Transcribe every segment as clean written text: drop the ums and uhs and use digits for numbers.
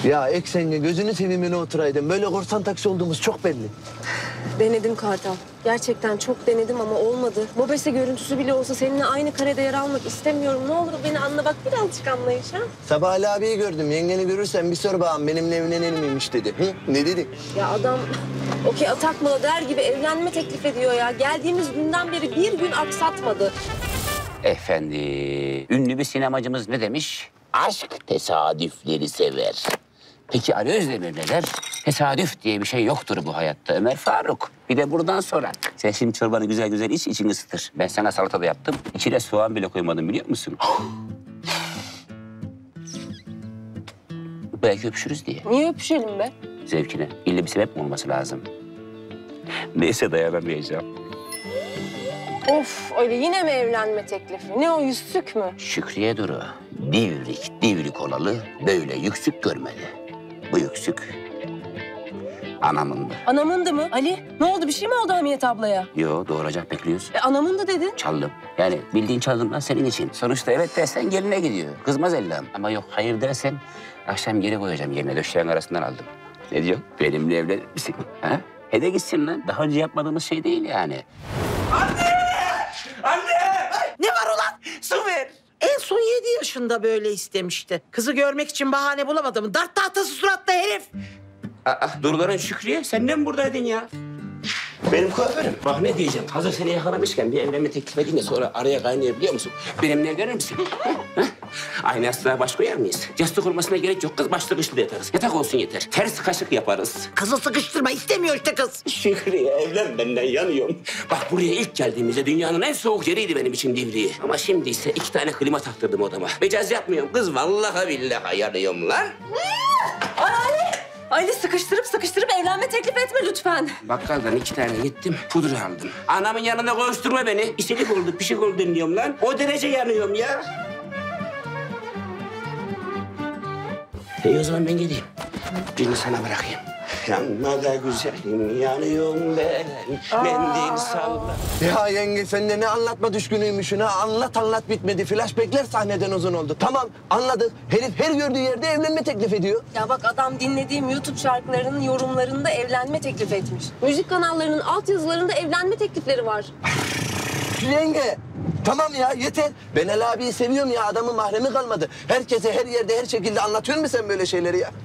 Ya eksenge gözünü seveyim oturaydın. Böyle korsan taksi olduğumuz çok belli. Denedim Kartal. Gerçekten çok denedim ama olmadı. Mobese görüntüsü bile olsa seninle aynı karede yer almak istemiyorum. Ne olur beni anla bak, birazcık anlayış ha. Sabah Ali abiyi gördüm. Yengeni görürsen bir sor bakalım benimle evlenir miymiş dedi. Hı? Ne dedi? Ya adam okey atakmalı der gibi evlenme teklif ediyor ya. Geldiğimiz günden beri bir gün aksatmadı. Efendi, ünlü bir sinemacımız ne demiş? Aşk tesadüfleri sever. Peki Ali Özdemir ne der? Tesadüf diye bir şey yoktur bu hayatta Ömer Faruk. Bir de buradan sonra. Sen şimdi çorbanı güzel güzel iç, içini ısıtır. Ben sana salata da yaptım. İçine soğan bile koymadım biliyor musun? Belki öpüşürüz diye. Niye öpüşelim be? Zevkine. İlle bir sebep mi olması lazım? Neyse dayanamayacağım. Of Ali, yine mi evlenme teklifi? Ne o, yüzsük mü? Şükriye Duru, divrik olalı böyle yüksük görmedi. Bu yüksük anamındı. Anamındı mı? Ali ne oldu, bir şey mi oldu Hamiyet ablaya? Yo doğuracak bekliyoruz. Anamındı dedin. Çaldım. Yani bildiğin çaldım lan senin için. Sonuçta evet dersen geline gidiyor. Kızmaz ellam. Ama yok hayır dersen akşam geri koyacağım yerine. Döşeğin arasından aldım. Ne diyorsun? Benimle evlenir misin? Ha? Hede gitsin lan. Daha önce yapmadığımız şey değil yani. Anne! Ne var ulan? Su ver. En son 7 yaşında böyle istemişti. Kızı görmek için bahane bulamadım. Dart tahtası suratlı herif. Duruların Şükriye sen de mi buradaydın ya? Benim kuaförüm. Bak ne diyeceğim. Hazır seni yakalamışken bir evlenme teklif edeyim de sonra araya kaynıyor biliyor musun? Benimle evlenir misin? Aynı yastığa baş koyar mıyız? Yastık olmasına gerek yok. Kız başlık üstünde yatarız. Yatak olsun yeter. Ters kaşık yaparız. Kızı sıkıştırma, istemiyor işte kız. Şükriye evlen benden yanıyorum. Bak buraya ilk geldiğimizde dünyanın en soğuk yeriydi benim için Divriği. Ama şimdi ise 2 tane klima taktırdım odama. Mecaz yapmıyorum kız. Vallahi billahi yanıyorum lan. Ali sıkıştırıp evlenme teklif etme lütfen. Bakkaldan 2 tane gittim, pudra aldım. Anamın yanında koşturma beni. İşilik oldu, pişik oldu diyorum lan. O derece yanıyorum ya. İyi o zaman ben gideyim. Birini sana bırakayım. Yanma da güzelim, yanıyorum ben. Mendil salla. Ya yenge sen de ne anlatma düşkünüymüşsün ha. Anlat bitmedi. Flashbackler sahneden uzun oldu. Tamam anladık. Herif her gördüğü yerde evlenme teklif ediyor. Ya bak adam dinlediğim YouTube şarkılarının yorumlarında evlenme teklif etmiş. Müzik kanallarının altyazılarında evlenme teklifleri var. Yenge tamam ya yeter. Ben Ali abiyi seviyorum ya, adamın mahremi kalmadı. Herkese her yerde her şekilde anlatıyor musun sen böyle şeyleri ya?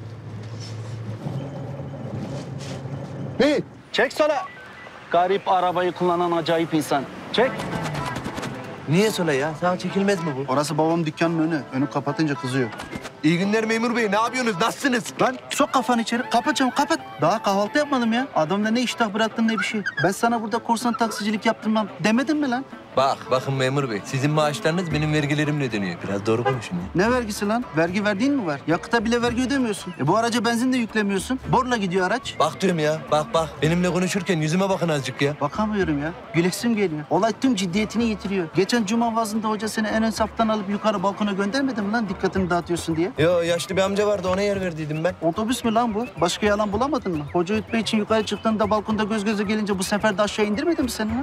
Ne? Çek sola. Garip arabayı kullanan acayip insan. Çek. Niye sola ya? Sağa çekilmez mi bu? Orası babam dükkanın önü. Önü kapatınca kızıyor. İyi günler memur bey. Ne yapıyorsunuz? Nasılsınız? Lan sok kafanı içeri. Kapatacağım kapat. Daha kahvaltı yapmadım ya. Adamda ne iştah bıraktın ne bir şey. Ben sana burada korsan taksicilik yaptırmam demedim mi lan? Bakın memur bey. Sizin maaşlarınız benim vergilerimle ödeniyor. Biraz doğru konuşun ya. Ne vergisi lan? Vergi verdiğin mi var? Yakıta bile vergi ödemiyorsun. Bu araca benzin de yüklemiyorsun. Borla gidiyor araç. Bak diyorum ya. Bak. Benimle konuşurken yüzüme bakın azıcık ya. Bakamıyorum ya. Gülesim geliyor. Olay tüm ciddiyetini yitiriyor. Geçen cuma vaazında hoca seni en ön saftan alıp yukarı balkona göndermedi mi lan? Dikkatini dağıtıyorsun diye. Yo yaşlı bir amca vardı ona yer verdiydim ben. Otobüs mü lan bu? Başka yalan bulamadın mı? Hoca ütme için yukarı çıktığında balkonda göz göze gelince bu sefer de aşağı indirmedi mi seni lan?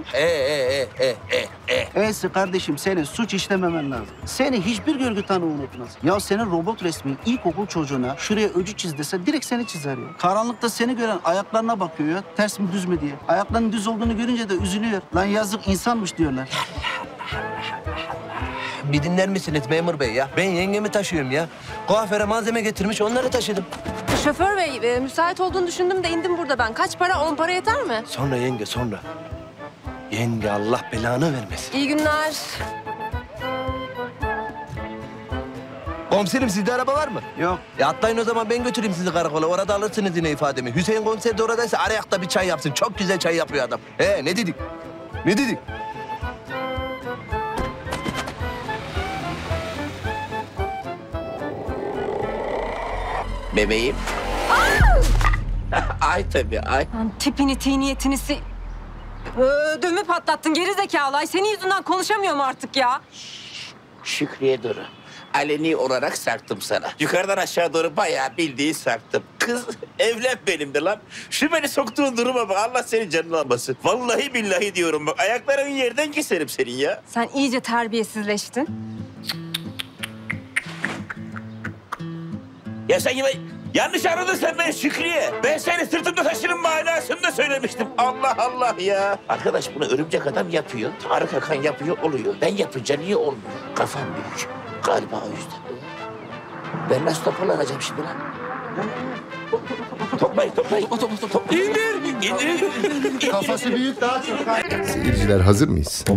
E'si kardeşim senin suç işlememen lazım. Seni hiçbir görgü tanığı unutmaz. Ya senin robot resmi ilkokul çocuğuna şuraya öcü çiz dese direkt seni çizer ya. Karanlıkta seni gören ayaklarına bakıyor ya. Ters mi düz mü diye. Ayaklarının düz olduğunu görünce de üzülüyor. Lan yazık insanmış diyorlar. Bir dinler misiniz memur bey ya? Ben yengemi taşıyorum ya. Kuaföre malzeme getirmiş onları taşıdım. Şoför bey müsait olduğunu düşündüm de indim burada ben. Kaç para? 10 para yeter mi? Sonra yenge sonra. Yenge Allah belanı vermesin. İyi günler. Komiserim sizde araba var mı? Yok. Atlayın o zaman ben götüreyim sizi karakola. Orada alırsınız yine ifademi. Hüseyin komiser de oradaysa arayakta bir çay yapsın. Çok güzel çay yapıyor adam. Ne dedik? Ne dedik? Bebeğim. Ay tabii ay. Lan tipini, tiniyetini ödümü patlattın geri zekalı. Ay senin yüzünden konuşamıyorum artık ya. Şükriye Duru. Aleni olarak sarktım sana. Yukarıdan aşağı doğru bayağı bildiğin sarktım. Kız evlen benimle lan. Şu beni soktuğun duruma bak. Allah senin canını almasın. Vallahi billahi diyorum bak. Ayaklarının yerden keserim senin ya. Sen iyice terbiyesizleştin. Ya sen Yanlış anladın sen beni Şükriye. Ben seni sırtımda taşırım manasında söylemiştim. Allah Allah ya. Arkadaş bunu örümcek adam yapıyor. Tarık Akan yapıyor oluyor. Ben yapınca niye olmuyor? Kafam büyük. Galiba o yüzden. Ben nasıl toparlanacağım şimdi lan? Toplayın. İndir. Kafası büyük daha çok. Seyirciler hazır mıyız?